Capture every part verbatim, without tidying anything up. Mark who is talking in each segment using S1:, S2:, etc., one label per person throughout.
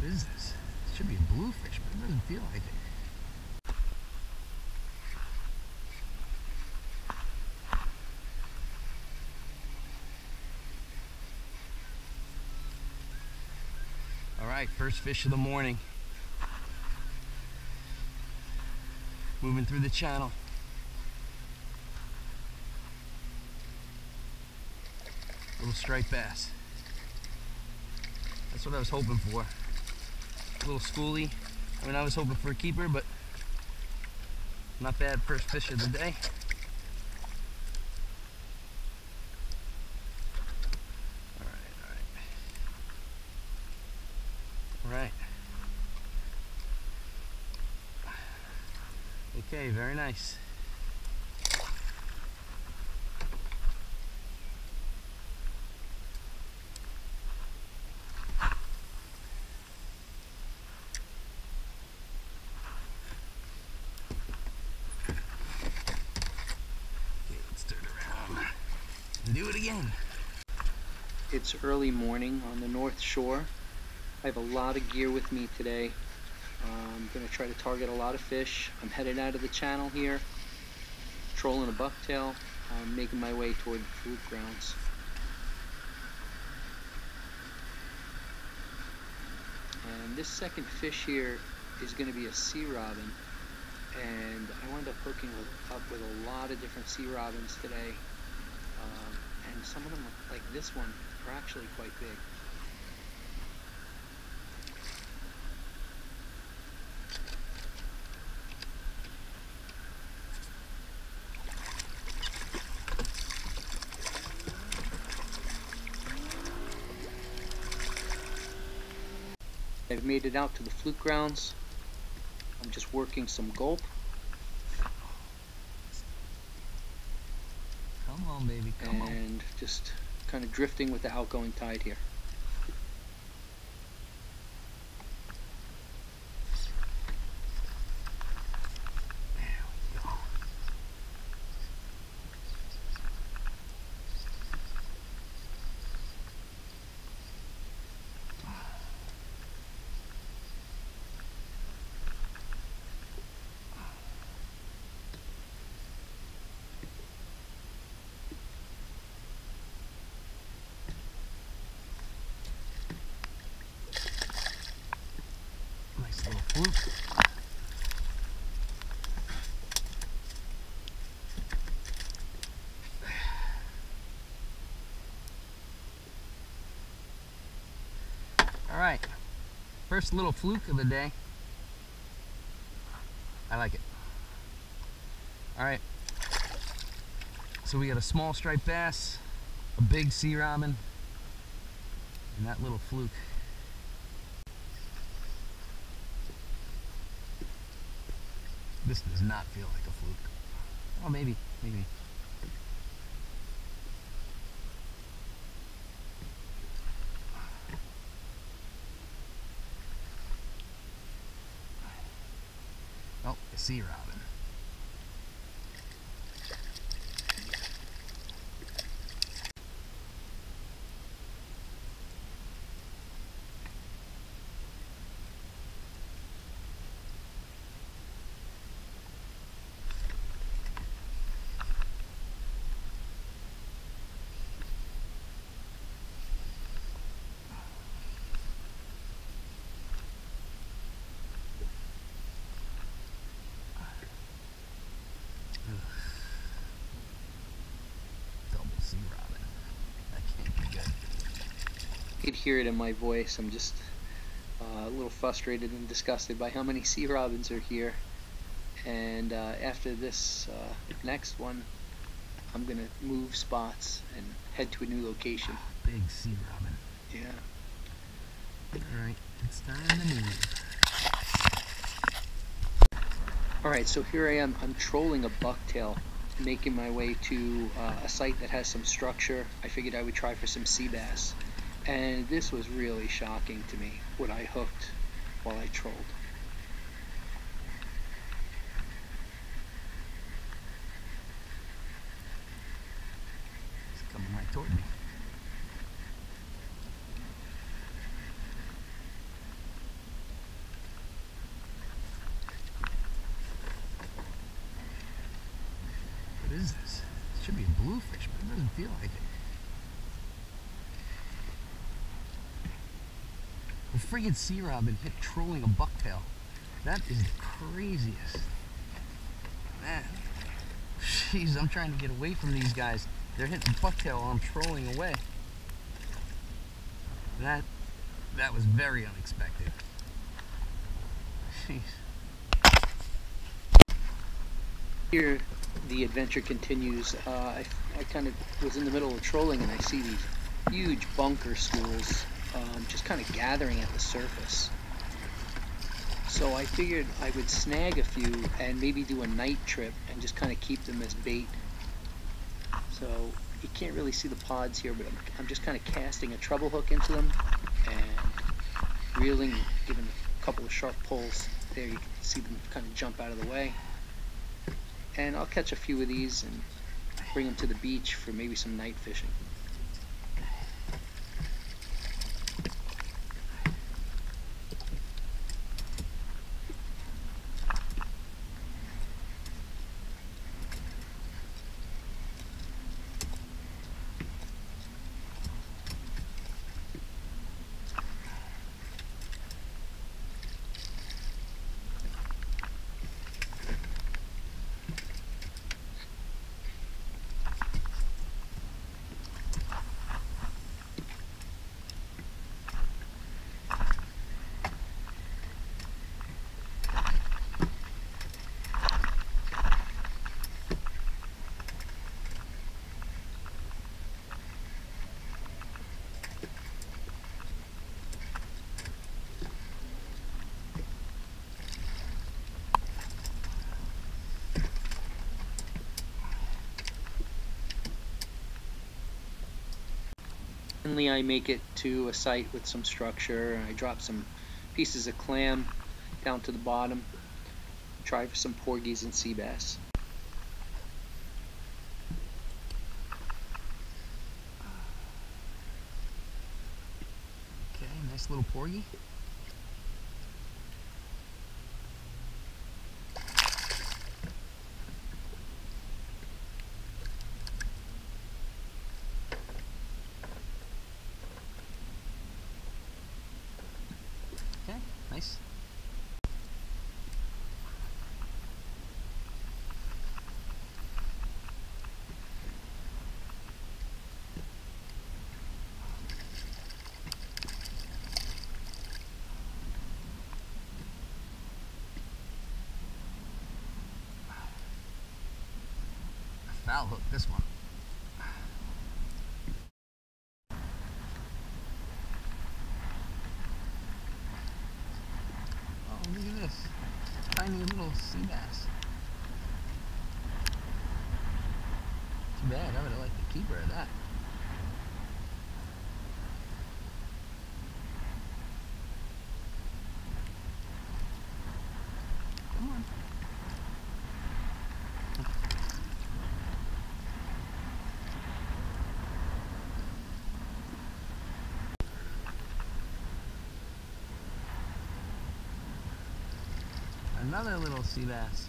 S1: What is this? It should be a bluefish, but it doesn't feel like it. Alright, first fish of the morning. Moving through the channel. Little striped bass. That's what I was hoping for. A little schoolie. I mean, I was hoping for a keeper, but not bad. First fish of the day. Alright, alright. Alright. Okay, very nice. Do it again.
S2: It's early morning on the North Shore. I have a lot of gear with me today. Uh, I'm going to try to target a lot of fish. I'm headed out of the channel here, trolling a bucktail. I'm making my way toward the fluke grounds. And this second fish here is going to be a sea robin. And I wound up hooking up with a lot of different sea robins today. Um, and some of them, like this one, are actually quite big. I've made it out to the fluke grounds. I'm just working some gulp.
S1: Come on, baby, come on.
S2: And just kind of drifting with the outgoing tide here.
S1: There we go. Nice little fluke. All right, first little fluke of the day. I like it. All right, so we got a small striped bass, a big sea robin, and that little fluke. This does not feel like a fluke. Oh, maybe, maybe. Oh, a sea robin. Sea robin. That can't be good.
S2: You could hear it in my voice. I'm just uh, a little frustrated and disgusted by how many sea robins are here. And uh, after this uh, next one, I'm gonna move spots and head to a new location.
S1: Big sea robin.
S2: Yeah.
S1: Alright, it's time to move.
S2: Alright, so here I am. I'm trolling a bucktail, making my way to uh, a site that has some structure. I figured I would try for some sea bass. And this was really shocking to me, what I hooked while I trolled.
S1: It's coming right toward me. is this? It should be a bluefish, but it doesn't feel like it. The friggin' sea robin hit trolling a bucktail. That is the craziest. Man. Jeez, I'm trying to get away from these guys. They're hitting bucktail while I'm trolling away. That, that was very unexpected. Jeez.
S2: Here, the adventure continues. Uh, I, I kind of was in the middle of trolling and I see these huge bunker schools um, just kind of gathering at the surface. So I figured I would snag a few and maybe do a night trip and just kind of keep them as bait. So you can't really see the pods here, but I'm, I'm just kind of casting a treble hook into them and reeling, giving a couple of sharp pulls. There you can see them kind of jump out of the way. And I'll catch a few of these and bring them to the beach for maybe some night fishing. Finally, I make it to a site with some structure, and I drop some pieces of clam down to the bottom. Try for some porgies and sea bass.
S1: Okay, nice little porgy. Okay, nice. Foul hook this one. Oh, look at this. Tiny little sea bass. Too bad, I would have liked the keeper of that. Come on. Another little sea bass.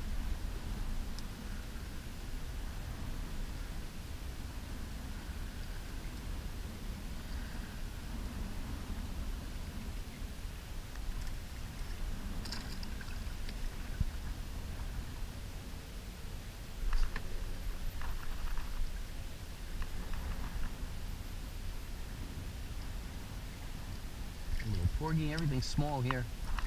S1: A little porgy, everything's small here.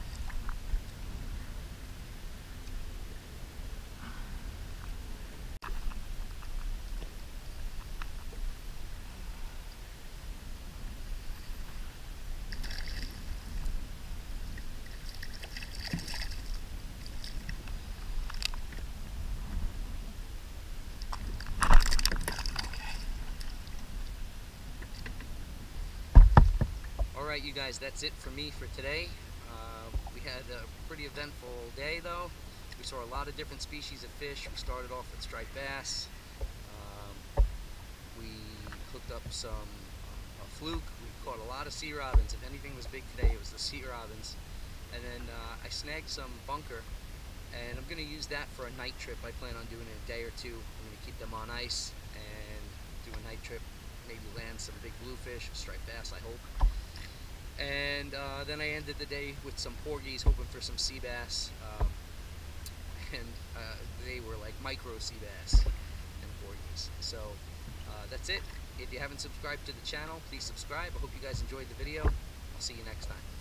S1: Alright you guys, that's it for me for today. Uh, we had a pretty eventful day though. We saw a lot of different species of fish. We started off with striped bass. Um, we hooked up some uh, a fluke. We caught a lot of sea robins. If anything was big today, it was the sea robins. And then uh, I snagged some bunker and I'm going to use that for a night trip. I plan on doing it in a day or two. I'm going to keep them on ice and do a night trip, maybe land some big bluefish, striped bass, I hope. And uh, then I ended the day with some porgies, hoping for some sea bass. Um, and uh, they were like micro sea bass and porgies. So uh, that's it. If you haven't subscribed to the channel, please subscribe. I hope you guys enjoyed the video. I'll see you next time.